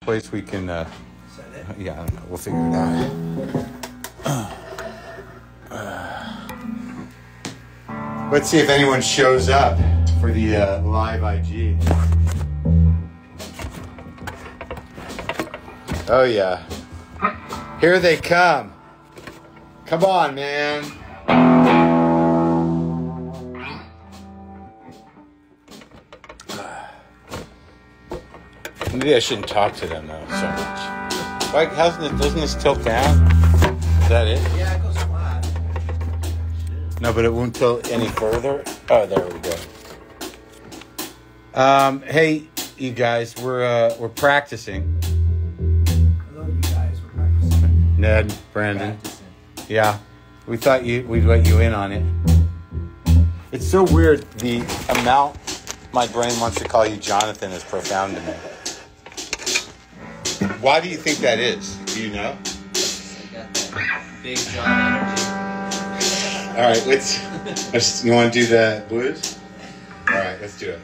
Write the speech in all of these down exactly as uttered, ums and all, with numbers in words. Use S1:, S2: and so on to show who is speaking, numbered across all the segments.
S1: place we can, uh,
S2: Is that it?
S1: yeah, I don't know. We'll figure it out. Let's see if anyone shows up for the uh, live I G. Oh, yeah. Here they come. Come on, man. Maybe I shouldn't talk to them, though, so much. Like, hasn't it, doesn't this tilt down? Is that it?
S2: Yeah, it goes flat.
S1: No, but it won't tilt any further. Oh, there we go. Um, hey, you guys, we're uh, we're practicing.
S2: Hello, you guys. We're practicing.
S1: Ned, Brandon.
S2: Practicing.
S1: Yeah, we thought you we'd let you in on it. It's so weird. The amount my brain wants to call you Jonathan is profound to me. Why do you think that is? Do you know?
S2: I got that big John energy.
S1: All right, let's. let's you want to do the blues? All right, let's do it.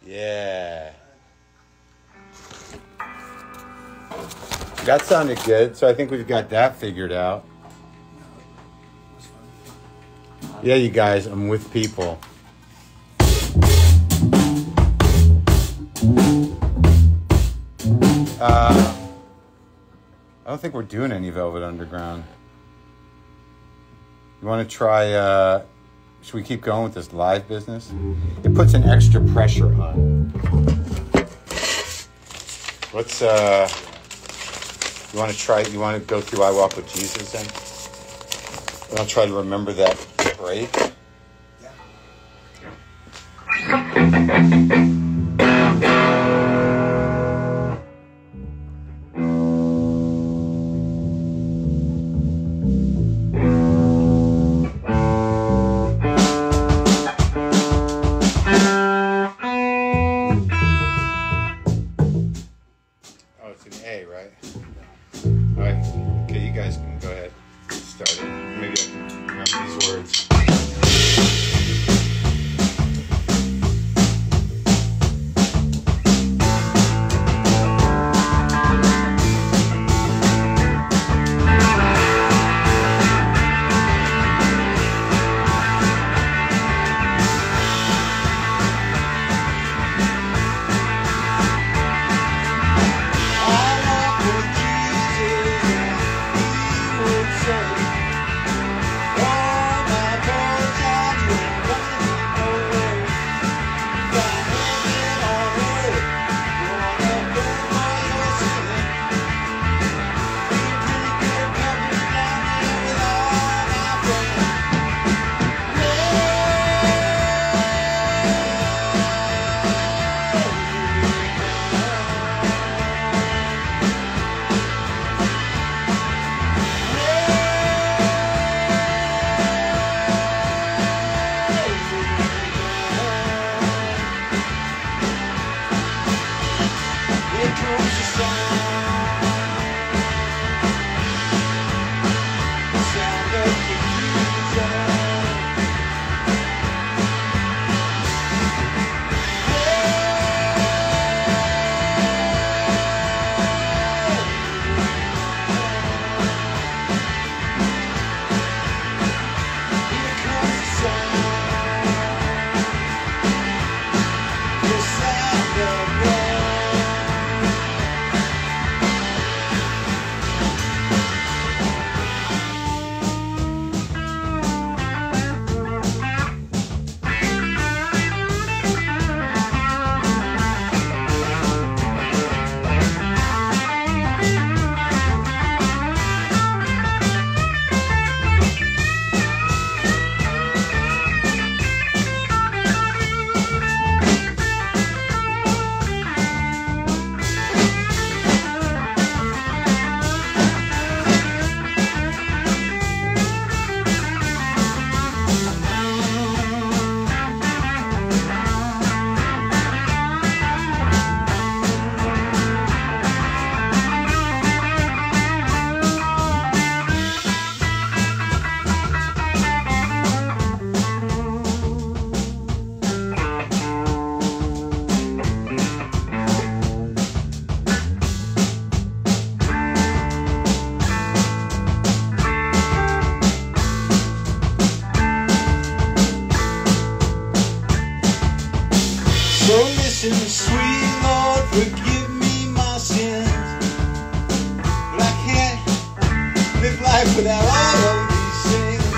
S1: Yeah. That sounded good, so I think we've got that figured out. Yeah, you guys, I'm with people. Uh, I don't think we're doing any Velvet Underground. You want to try, uh, should we keep going with this live business? It puts an extra pressure on. Let's, uh, you want to try, you want to go through I Walk with Jesus then? And I'll try to remember that break.
S3: Sweet Lord, forgive me my sins, but I can't live life without all of these things.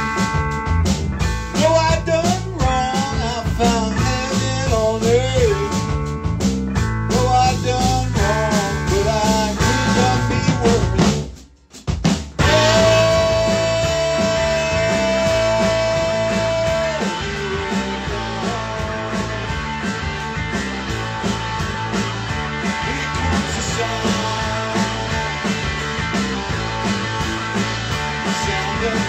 S3: No, I done wrong, I found heaven on earth. No, I done wrong, but I could not be worse. Sound of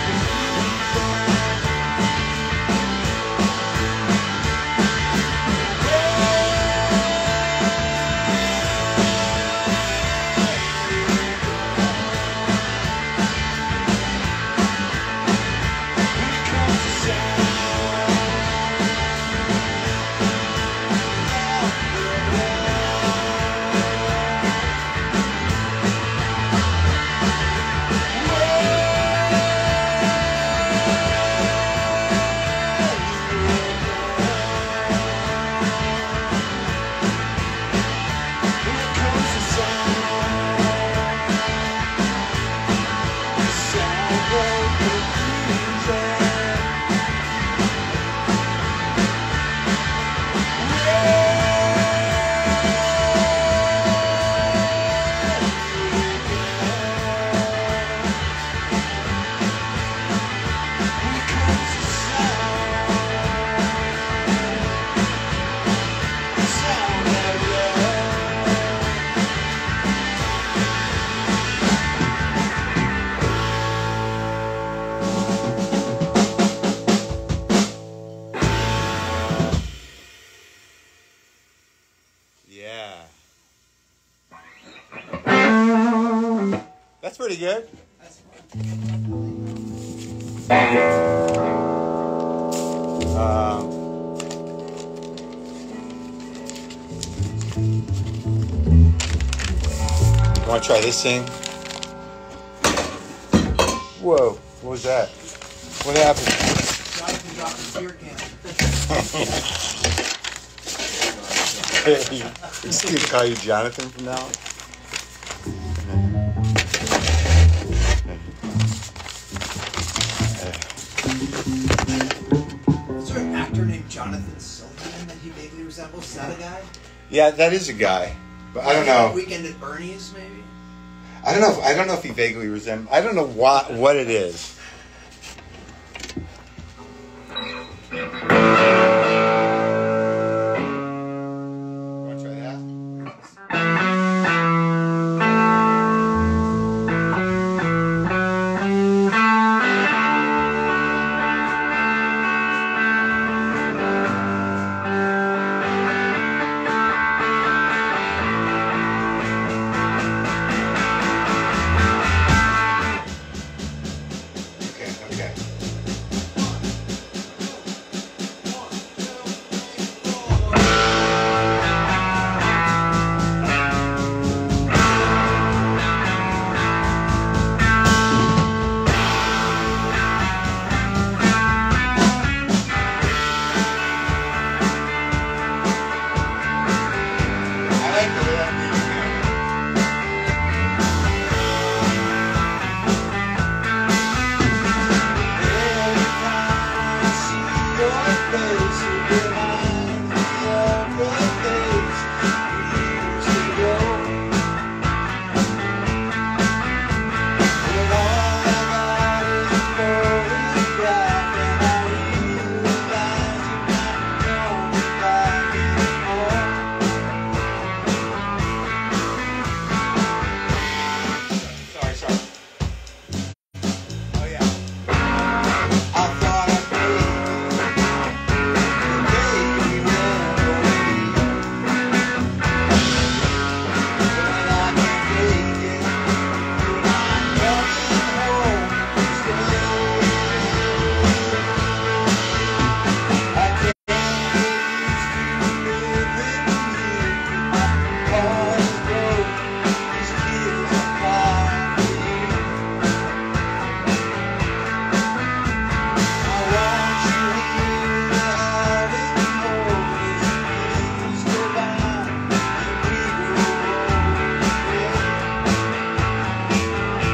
S1: pretty good. Um, you want to try this thing? Whoa, what was that? What happened?
S2: Jonathan dropped his beer can.
S1: Just gonna call you Jonathan from now on.
S2: Is there an actor named Jonathan Silverman that he vaguely resembles? Is that a guy?
S1: Yeah, that is a guy, but I don't know.
S2: Weekend at Bernie's, maybe?
S1: I don't know. If, I don't know if he vaguely resembles. I don't know what what it is. Want to try that? Okay, okay. I like the way that music now.
S3: Every time I see your face, it reminds me of the days we used to go. But all I got is a photograph, and I realize you're not coming back anymore.
S1: Sorry, sorry. Oh yeah.
S3: I thought I'd make the day we went away. But I can't take it. You're not coming home to stay. I can't get used to living here. My heart is broke. These tears are crying for you. I want you here to have it more as years go by and we grow older.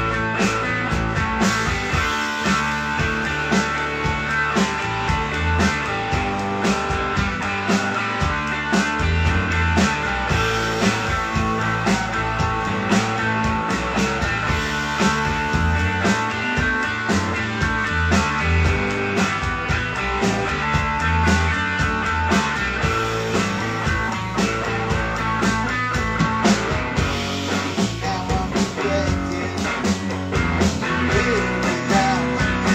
S3: Now I'm regretting laying it down.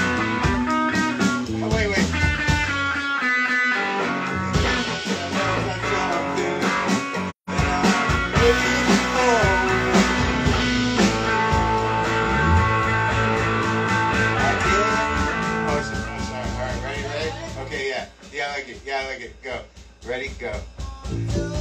S1: Oh wait, wait. Oh, so- oh, sorry. All right, ready, ready? Okay, yeah, yeah, I like it. Yeah, I like it. Go. Ready? Go.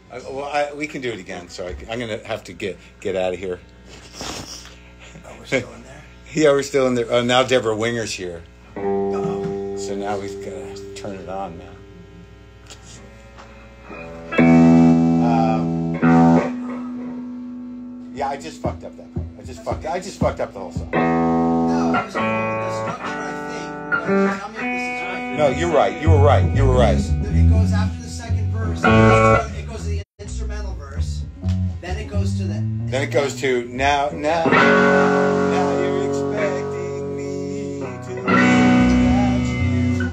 S1: Uh, well, I, we can do it again. So I, I'm gonna have to get get out of here.
S2: Oh, we're still in there.
S1: Yeah, we're still in there. Oh, now Deborah Winger's here.
S2: Uh-oh.
S1: So now we've got to turn it on, man. Um, yeah, I just fucked up that part. I just fucked. I just fucked up the whole song.
S2: No, it was the structure, I think. But tell me if this is right.
S1: No, you're right. You were right. You were right.
S2: It goes after the second verse. It goes to, it goes to the instrumental verse. Then it goes to the.
S1: Then it goes to now, now, now you're expecting me to leave without you.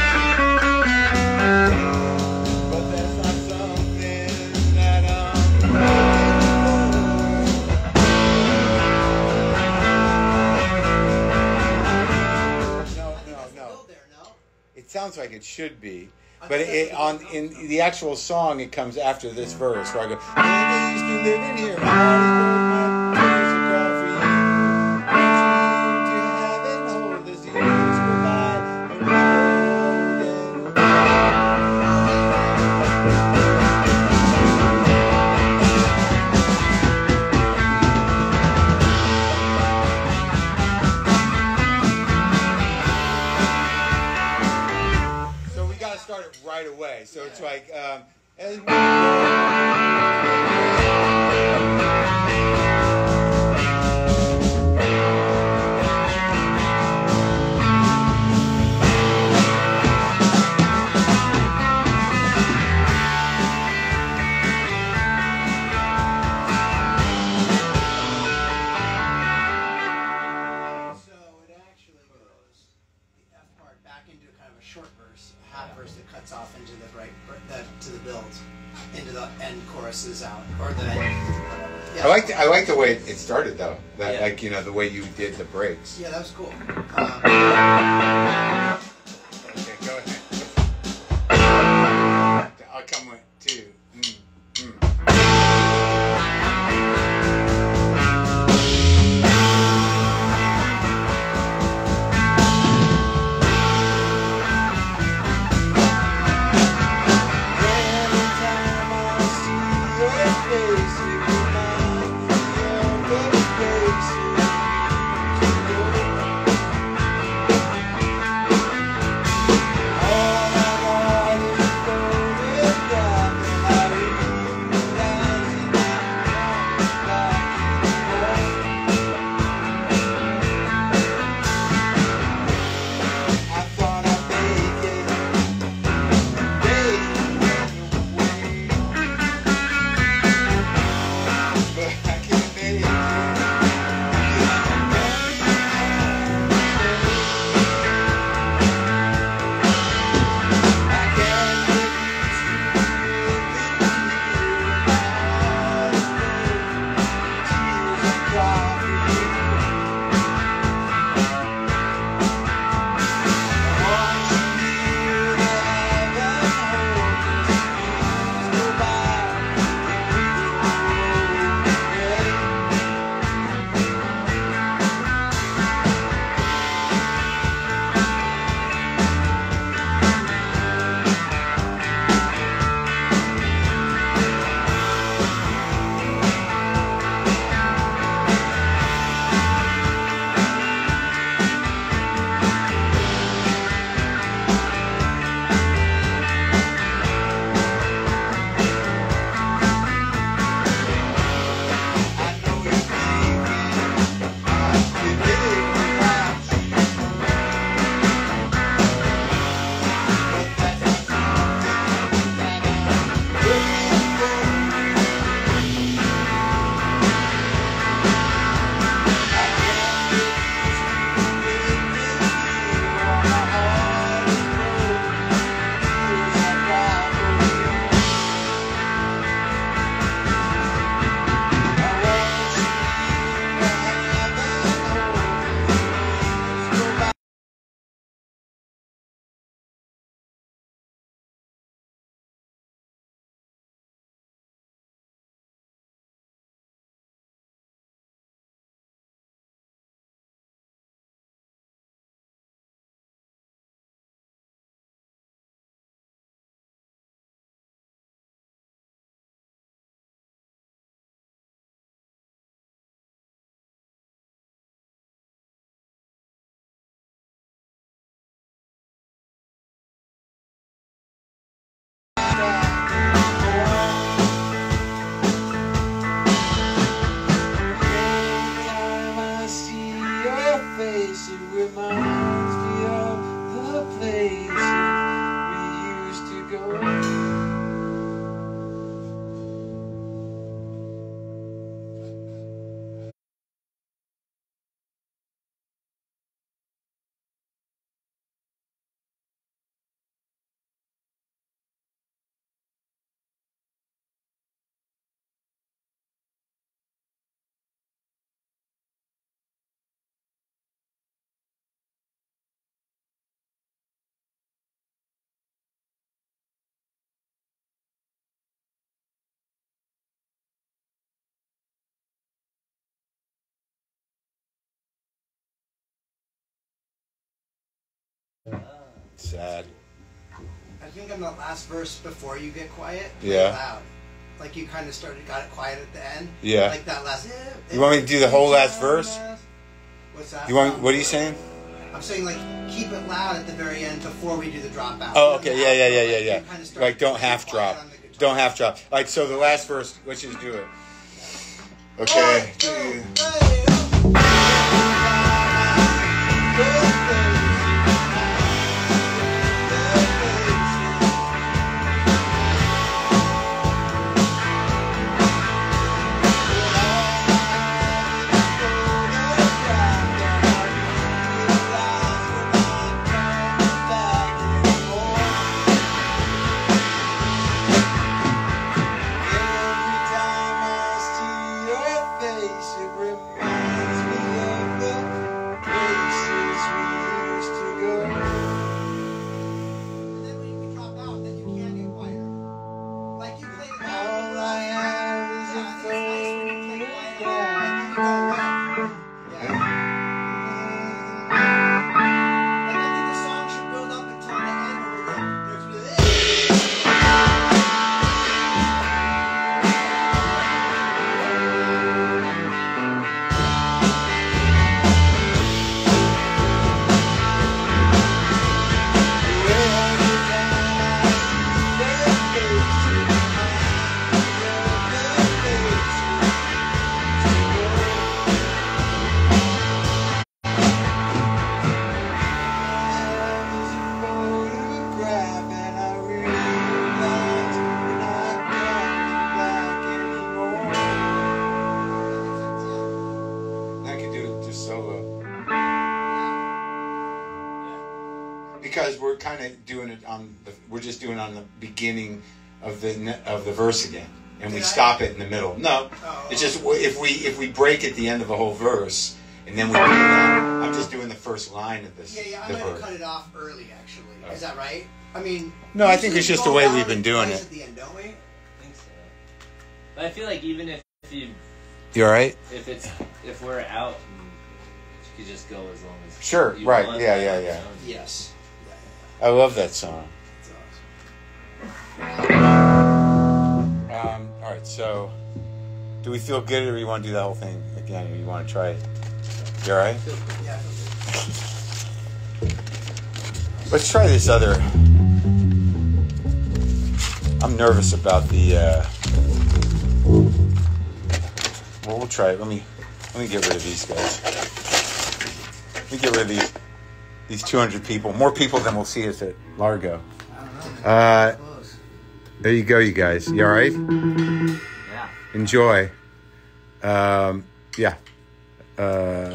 S1: But that's not something that I'm No, no, no.
S2: There, no?
S1: It sounds like it should be. But it, on in the actual song, it comes after this verse where I go, "And I used to live in here, my heart broke, my tears are cry for you. Wants me to heaven, hold as the years go by, and So we got to start it right away. So it's like, um, and
S2: So it actually goes the F part back into kind of a short verse, a half verse that cuts off into the right, the, to the build, into the end choruses out, or the end. Yeah.
S1: I like the, I like the way it started though. That
S2: Yeah.
S1: like you know the way you did the breaks.
S2: Yeah, that was cool. Um,
S1: Okay, go ahead. I'll come with two. Mm, mm.
S3: All I want is golden.
S1: sad.
S2: I think on the last verse before you get quiet, play
S1: Yeah.
S2: it loud. Like you kind of started, got it quiet at the end.
S1: Yeah.
S2: Like that last.
S1: You want me to do the whole last verse?
S2: What's that?
S1: You want? What are you saying?
S2: I'm saying like keep it loud at the very end before we do the drop out.
S1: Oh, okay. Yeah, yeah, yeah, yeah,
S2: Like,
S1: yeah.
S2: you kinda start
S1: Like, don't
S2: to
S1: half
S2: get quiet
S1: drop.
S2: on the guitar.
S1: Don't half drop. Like, so the last verse, let's just do it. Okay.
S2: One, two, three. And then when we drop out, then you can get quieter. Like you play the loud.
S3: All I have is a
S2: Yeah, it's nice when you play quiet.
S3: photograph.
S2: Like you go away. Yeah. Like I think the song should build up until the end where we're going, there's
S1: I could do it just solo. Because we're kind of doing it on the, we're just doing it on the beginning of the ne- of the verse again, and we
S2: Did I-
S1: stop it in the middle. No,
S2: Oh.
S1: it's just if we if we break at the end of a whole verse, and then we do that. I'm just doing the first line of this.
S2: Yeah, yeah, I
S1: the
S2: might have
S1: verse.
S2: cut it off early, actually. Is that right? I mean,
S1: No, I think
S2: usually
S1: it's just
S2: we
S1: the
S2: go
S1: way
S2: down
S1: we've been
S2: and
S1: doing
S2: close
S1: it.
S2: At the end, don't we?
S4: I think so. But I feel like even if, if you
S1: You all right?
S4: if it's if we're out, you could just go as long as
S1: Sure,
S4: you
S1: right,
S4: want.
S1: yeah, yeah, yeah.
S2: Yes.
S1: I love that song.
S2: That's awesome.
S1: Um, all right, so do we feel good, or do you want to do the whole thing again, or you want to try it? You all right?
S2: Yeah, I feel good.
S1: Let's try this other. I'm nervous about the. Uh... Well, we'll try it. Let me let me get rid of these guys. Let me get rid of these these two hundred people. More people than we'll see us at Largo.
S2: I don't know.
S1: Uh,
S2: Close.
S1: there you go, you guys. You all right?
S4: Yeah.
S1: Enjoy. Um, yeah. Uh,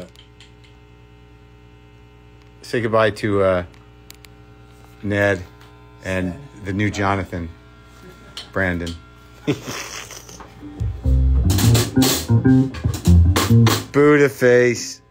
S1: say goodbye to uh, Ned and the new Jonathan, Brandon. Buddha face.